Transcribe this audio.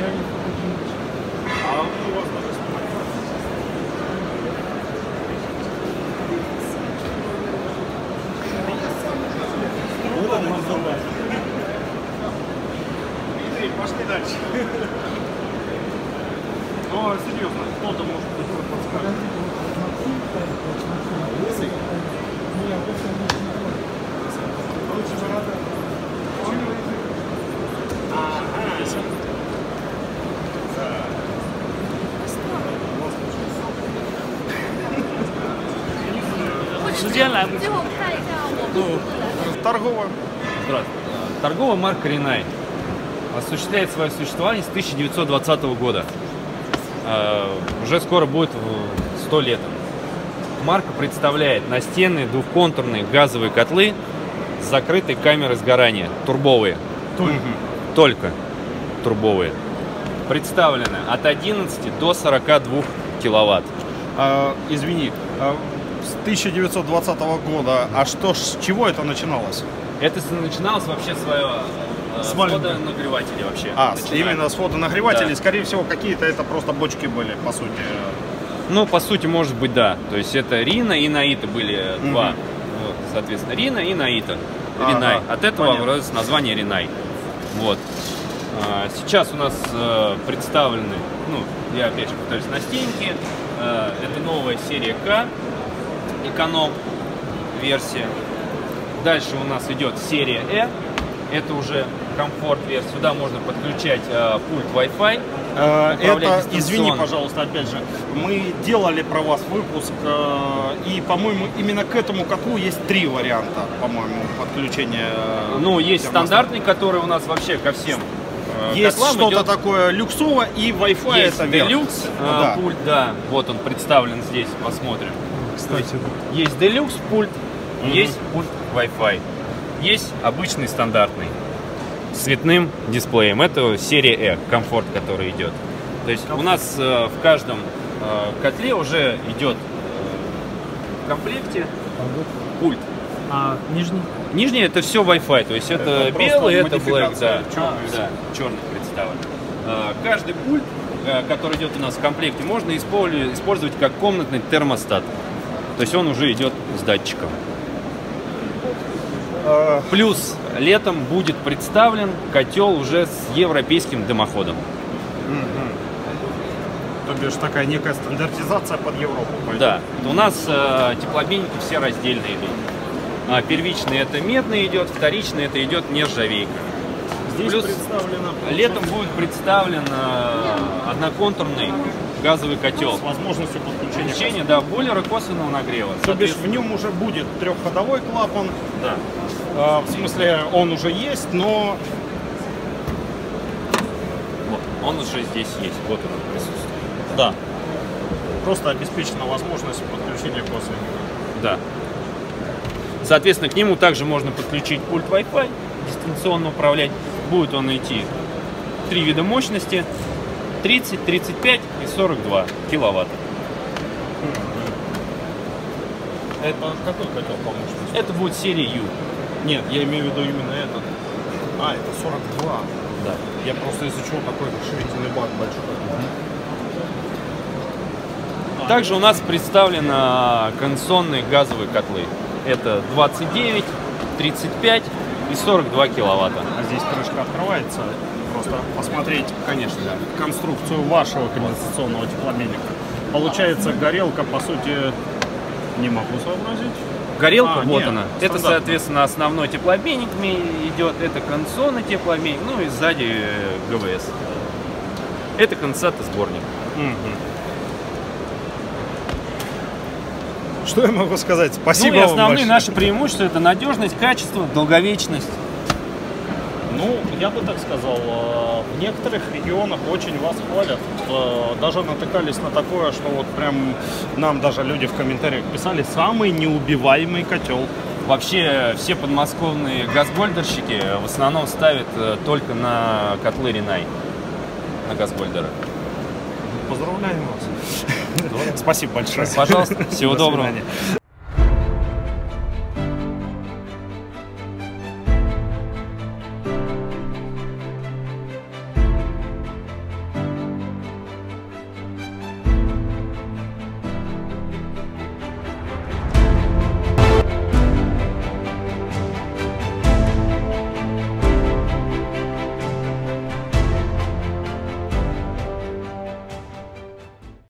А у вас даже снимать. Вот он называется. Дмитрий, пошли дальше. Но серьезно, кто-то может подскажет. Лысый? Торговая. Здравствуйте. Торговая марка Rinnai осуществляет свое существование с 1920 года. Уже скоро будет 100 лет. Марка представляет настенные двухконтурные газовые котлы с закрытой камерой сгорания, турбовые. Только турбовые. Представлены от 11 до 42 киловатт. Извини, с 1920 года, а что, с чего это начиналось? Это начиналось вообще свое с водонагревателей вообще. Именно с водонагревателей, Да. скорее всего, какие-то это просто бочки были, по сути. Ну, по сути, может быть, да. То есть это Рина и Наита были два. Вот, соответственно, Рина и Наита. Rinnai. От этого родилось название Rinnai. Вот. Сейчас у нас представлены, ну, я опять же повторюсь, настенки. Это новая серия К, эконом-версия. Дальше у нас идет серия Э. Это уже комфорт-версия. Сюда можно подключать пульт Wi-Fi. Это, извини, пожалуйста, опять же, мы делали про вас выпуск, и, по-моему, именно к этому котлу есть 3 варианта, по-моему, подключения. Ну, есть стандартный, который у нас вообще ко всем есть что-то такое люксовое, и Wi-Fi это Deluxe да. Пульт, да, вот он представлен здесь, посмотрим. Кстати, есть Deluxe пульт, есть пульт Wi-Fi, есть обычный стандартный с цветным дисплеем. Это серия E, комфорт, который идет. То есть у нас в каждом котле уже идет в комплекте пульт. А нижний? Нижний это все Wi-Fi, то есть это белый, это black, да, черный, черный представлен. Каждый пульт, который идет у нас в комплекте, можно использовать как комнатный термостат. То есть он уже идет с датчиком. Плюс летом будет представлен котел уже с европейским дымоходом. То бишь такая некая стандартизация под Европу. Да, у нас теплообменники все раздельно идут. Первичный это медный идет, вторичный это идет нержавейка. Здесь Плюс представлено, летом будет представлен одноконтурный газовый котел. с возможностью подключения. Да, бойлера косвенного нагрева. То бишь в нем уже будет трехходовой клапан. Да. В смысле, он уже есть, но... Вот, он уже здесь есть, вот он присутствует. Да. Просто обеспечена возможность подключения косвенного. Да. Соответственно, к нему также можно подключить пульт Wi-Fi, дистанционно управлять. Будет он идти 3 вида мощности: 30, 35 и 42 киловатта. Это какой котел по мощности? Это будет серия U. Нет, я имею в виду именно этот. Это 42. Да. Я просто изучил такой расширительный бак большой. Также у нас представлены конденсационные газовые котлы. Это 29, 35 и 42 киловатта. А здесь крышка открывается. Просто посмотреть, Конечно, да. конструкцию вашего конденсационного теплообменника. Получается, горелка, по сути, не могу сообразить. Горелка, вот нет, она. стандартно. Это, соответственно, основной теплообменник идет. Это конденсационный теплообменник, ну и сзади ГВС. Это конденсатосборник. Что я могу сказать? Спасибо Ну и вам основные большое. наши преимущества — это надежность, качество, долговечность. Ну, я бы так сказал, в некоторых регионах очень вас хвалят. Даже натыкались на такое, что вот прям нам даже люди в комментариях писали: самый неубиваемый котел. Вообще все подмосковные газгольдерщики в основном ставят только на котлы Rinnai, на газгольдеры. Поздравляем вас. Спасибо большое. Пожалуйста, всего До доброго. свидания.